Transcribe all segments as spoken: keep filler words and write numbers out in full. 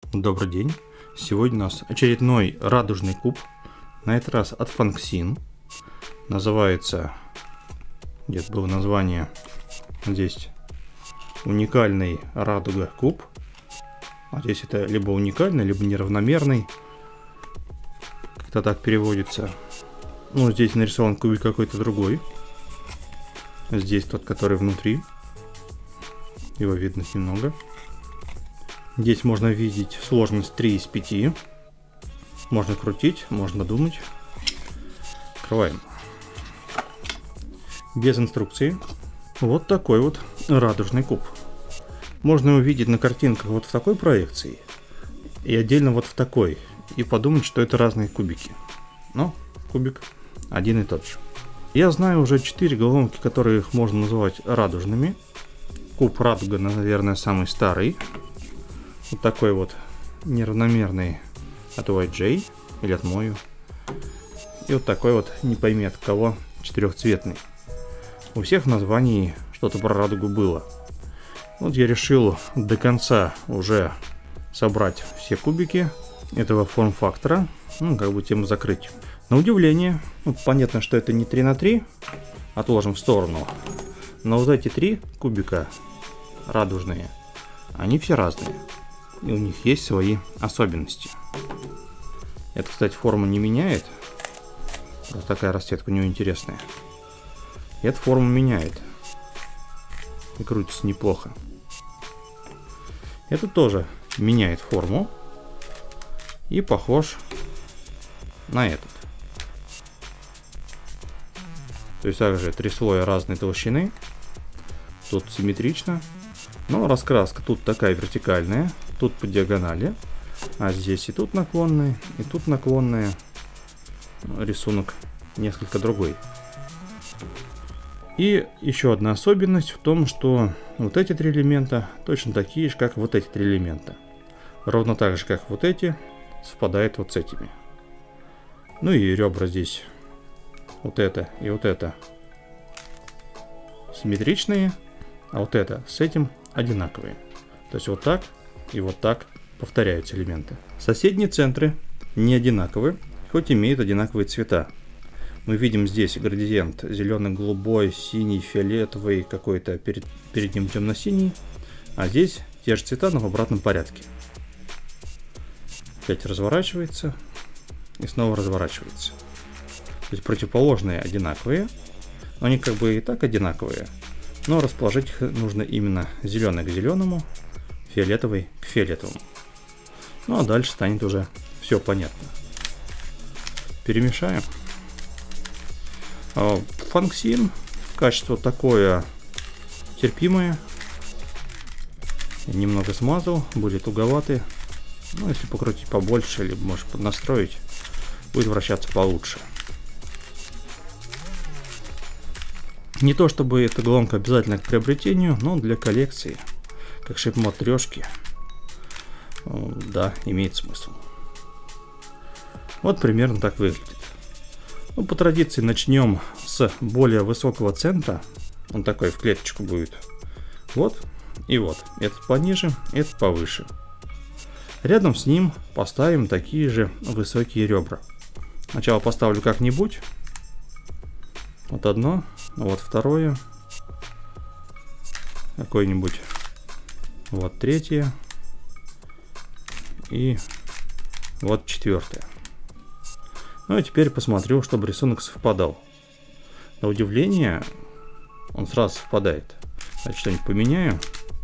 Добрый день! Сегодня у нас очередной радужный куб, на этот раз от Funxin. Называется, где-то было название, здесь уникальный радуга куб. А здесь это либо уникальный, либо неравномерный. Как-то так переводится. Ну, здесь нарисован кубик какой-то другой. Здесь тот, который внутри. Его видно немного. Здесь можно видеть сложность три из пяти. Можно крутить, можно думать. Открываем. Без инструкции. Вот такой вот радужный куб. Можно увидеть на картинках вот в такой проекции. И отдельно вот в такой. И подумать, что это разные кубики. Но кубик один и тот же. Я знаю уже четыре головоломки, которые их можно называть радужными. Куб радуга, наверное, самый старый. Вот такой вот неравномерный от уай джей или от Мою. И вот такой вот, не пойми от кого, четырехцветный. У всех в названии что-то про радугу было. Вот я решил до конца уже собрать все кубики этого форм-фактора. Ну, как бы тему закрыть. На удивление, ну, понятно, что это не три на три. Отложим в сторону. Но вот эти три кубика радужные, они все разные. И у них есть свои особенности. Это, кстати, форму не меняет. Вот такая расцветка у него интересная. И эта форму меняет. И крутится неплохо. Это тоже меняет форму. И похож на этот. То есть также три слоя разной толщины. Тут симметрично. Но раскраска тут такая вертикальная. Тут по диагонали. А здесь и тут наклонная, и тут наклонная. Рисунок несколько другой. И еще одна особенность в том, что вот эти три элемента точно такие же, как вот эти три элемента. Ровно так же, как вот эти, совпадают вот с этими. Ну и ребра здесь. Вот это и вот это симметричные, а вот это с этим одинаковые. То есть вот так и вот так повторяются элементы. Соседние центры не одинаковые, хоть имеют одинаковые цвета. Мы видим здесь градиент зеленый, голубой, синий, фиолетовый, какой-то перед, перед ним темно-синий. А здесь те же цвета, но в обратном порядке. Опять разворачивается и снова разворачивается. То есть противоположные одинаковые. Они как бы и так одинаковые. Но расположить их нужно именно зеленый к зеленому, фиолетовый к фиолетовому. Ну а дальше станет уже все понятно. Перемешаем. Funxin. Качество такое терпимое. Немного смазал, будет туговатый. Ну, если покрутить побольше, либо может поднастроить, будет вращаться получше. Не то чтобы эта головоломка обязательно к приобретению, но для коллекции, как шип-матрешки, да, имеет смысл. Вот примерно так выглядит. Ну, по традиции начнем с более высокого центра. Он такой в клеточку будет. Вот и вот. Этот пониже, этот повыше. Рядом с ним поставим такие же высокие ребра. Сначала поставлю как-нибудь. Вот одно, вот второе. Какое-нибудь. Вот третье. И вот четвертое. Ну и теперь посмотрю, чтобы рисунок совпадал. На удивление, он сразу совпадает. Давайте что-нибудь поменяю.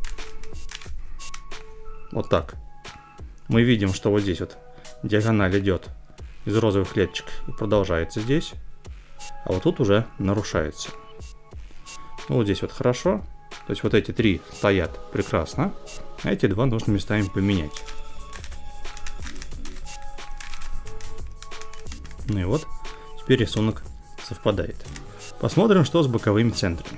Вот так. Мы видим, что вот здесь вот диагональ идет из розовых клеточек и продолжается здесь. А вот тут уже нарушается. Ну, вот здесь вот хорошо. То есть вот эти три стоят прекрасно. А эти два нужно местами поменять. Ну и вот, теперь рисунок совпадает. Посмотрим, что с боковыми центрами.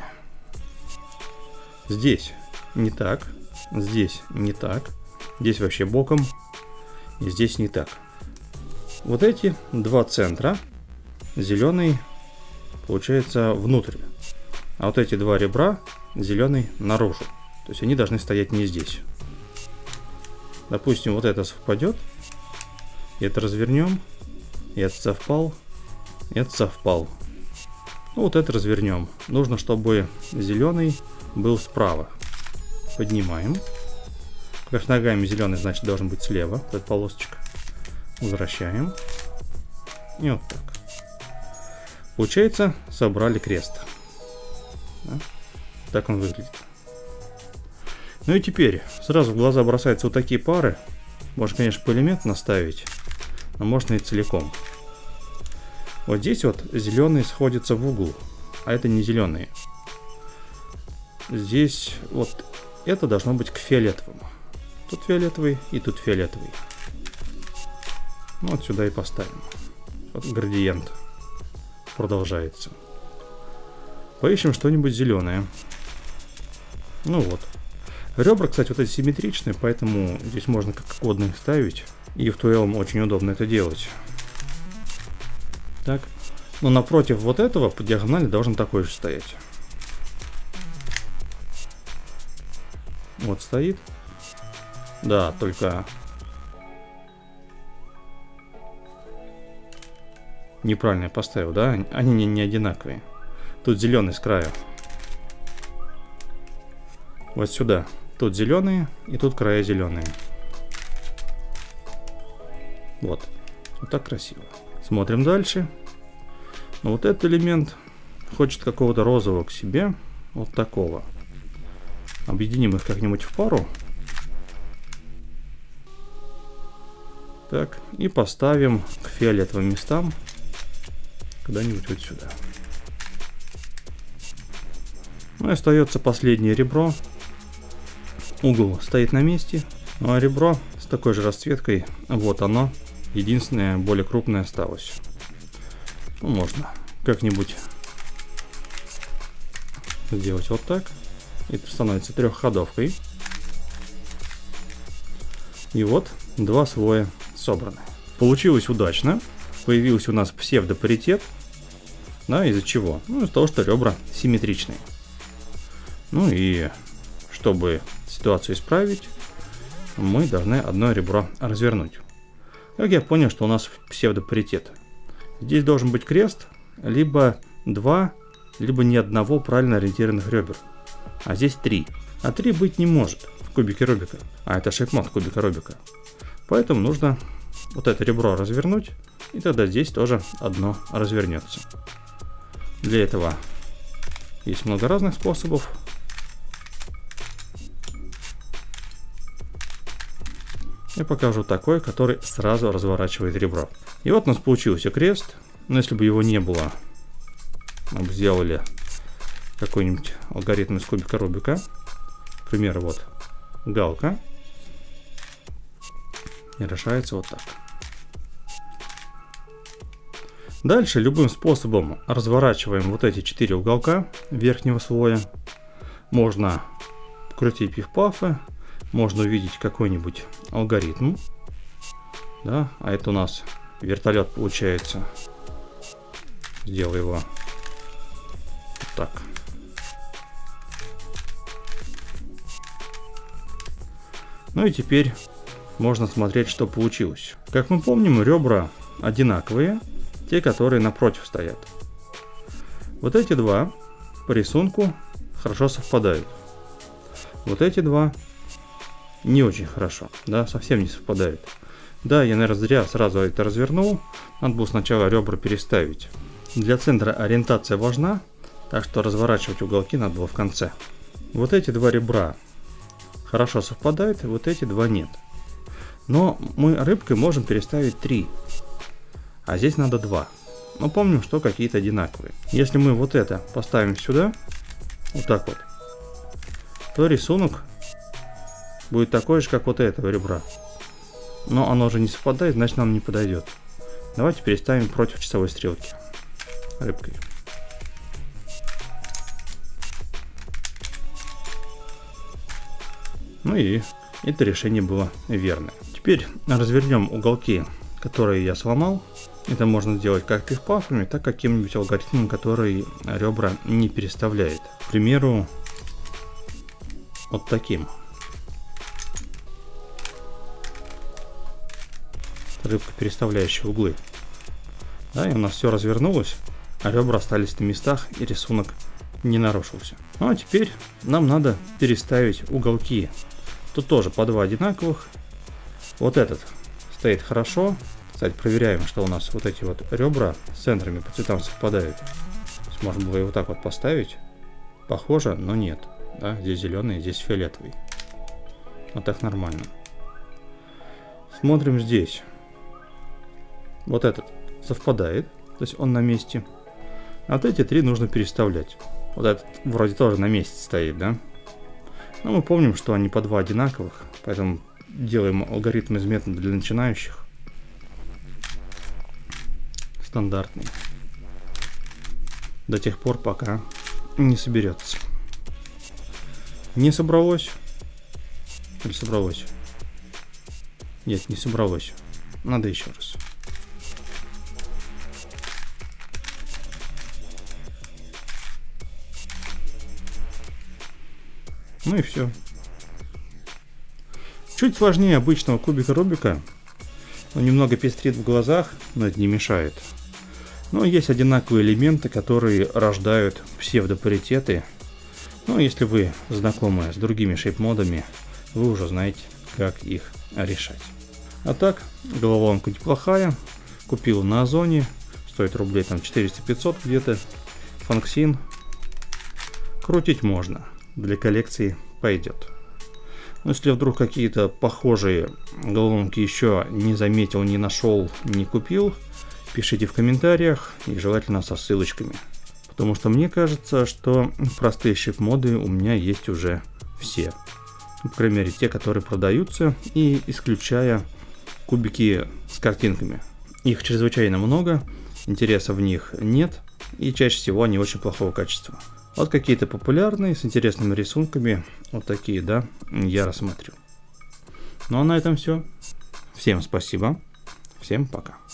Здесь не так, здесь не так, здесь вообще боком, и здесь не так. Вот эти два центра, зеленый получается внутрь, а вот эти два ребра, зеленый наружу. То есть они должны стоять не здесь. Допустим, вот это совпадет. Это развернем. И это совпал. И это совпал. Ну, вот это развернем. Нужно, чтобы зеленый был справа. Поднимаем. Вверх ногами зеленый, значит, должен быть слева. Эта полосочка. Возвращаем. И вот так. Получается, собрали крест. Да? Так он выглядит. Ну и теперь сразу в глаза бросаются вот такие пары. Можно, конечно, по элементу наставить, но можно и целиком. Вот здесь вот зеленые сходятся в угол, а это не зеленые. Здесь вот это должно быть к фиолетовому. Тут фиолетовый и тут фиолетовый. Вот сюда и поставим. Вот градиент продолжается. Поищем что-нибудь зеленое. Ну вот. Ребра, кстати, вот эти симметричные, поэтому здесь можно как угодно их ставить. И в Туэлом очень удобно это делать. Так. Но напротив вот этого по диагонали должен такой же стоять. Вот стоит. Да, только неправильно я поставил, да? Они не, не одинаковые. Тут зеленый с краю. Вот сюда. Тут зеленые, и тут края зеленые. Вот. Вот так красиво. Смотрим дальше. Ну, вот этот элемент хочет какого-то розового к себе. Вот такого. Объединим их как-нибудь в пару. Так. И поставим к фиолетовым местам. Куда-нибудь вот сюда. Ну и остается последнее ребро. Угол стоит на месте, ну а ребро с такой же расцветкой, вот оно, единственное, более крупное осталось. Ну, можно как-нибудь сделать вот так. Это становится трехходовкой. И вот два слоя собраны. Получилось удачно. Появился у нас псевдопаритет. Да, из-за чего? Ну, из-за того, что ребра симметричные. Ну и чтобы ситуацию исправить, мы должны одно ребро развернуть. Как я понял, что у нас псевдопаритет. Здесь должен быть крест, либо два, либо ни одного правильно ориентированных ребер. А здесь три. А три быть не может в кубике Рубика. А это шейпмод кубика Рубика. Поэтому нужно вот это ребро развернуть, и тогда здесь тоже одно развернется. Для этого есть много разных способов. Я покажу такой, который сразу разворачивает ребро. И вот у нас получился крест. Но если бы его не было, мы бы сделали какой-нибудь алгоритм из кубика Рубика. К примеру, вот галка. И решается вот так. Дальше любым способом разворачиваем вот эти четыре уголка верхнего слоя. Можно крутить пиф-пафы. Можно увидеть какой-нибудь алгоритм. Да, а это у нас вертолет получается. Сделаю его вот так. Ну и теперь можно смотреть, что получилось. Как мы помним, ребра одинаковые, те, которые напротив стоят. Вот эти два по рисунку хорошо совпадают. Вот эти два не очень хорошо, да, совсем не совпадают. Да, я, наверное, зря сразу это развернул. Надо было сначала ребра переставить. Для центра ориентация важна, так что разворачивать уголки надо было в конце. Вот эти два ребра хорошо совпадают, вот эти два нет. Но мы рыбкой можем переставить три, а здесь надо два. Но помним, что какие-то одинаковые. Если мы вот это поставим сюда, вот так вот, то рисунок будет такой же, как вот этого ребра. Но оно же не совпадает, значит нам не подойдет. Давайте переставим против часовой стрелки рыбкой. Ну и это решение было верное. Теперь развернем уголки, которые я сломал. Это можно сделать как пиф-пафами, так каким-нибудь алгоритмом, который ребра не переставляет. К примеру, вот таким. рыбка, переставляющая углы. Да, и у нас все развернулось, а ребра остались на местах, и рисунок не нарушился. Ну а теперь нам надо переставить уголки. Тут тоже по два одинаковых. Вот этот стоит хорошо. Кстати, проверяем, что у нас вот эти вот ребра с центрами по цветам совпадают. То есть можно было его вот так вот поставить. Похоже, но нет. Да, здесь зеленый, здесь фиолетовый. Вот так нормально. Смотрим здесь. Вот этот совпадает, то есть он на месте. А вот эти три нужно переставлять. Вот этот вроде тоже на месте стоит, да? Но мы помним, что они по два одинаковых, поэтому делаем алгоритм из метода для начинающих. Стандартный. До тех пор, пока не соберется. Не собралось? Или собралось? Нет, не собралось. Надо еще раз. Ну и все. Чуть сложнее обычного кубика Рубика. Он немного пестрит в глазах, но это не мешает. Но есть одинаковые элементы, которые рождают псевдопаритеты. Ну, если вы знакомы с другими шейп-модами, вы уже знаете, как их решать. А так, головоломка неплохая. Купил на Озоне. Стоит рублей там четыреста-пятьсот где-то. Фанксин. Крутить можно. Для коллекции пойдет. Но если вдруг какие-то похожие головоломки еще не заметил, не нашел, не купил, пишите в комментариях и желательно со ссылочками. Потому что мне кажется, что простые шейп-моды у меня есть уже все. По крайней мере, те, которые продаются, и исключая кубики с картинками. Их чрезвычайно много, интереса в них нет, и чаще всего они очень плохого качества. Вот какие-то популярные, с интересными рисунками, вот такие, да, я рассмотрю. Ну а на этом все. Всем спасибо, всем пока.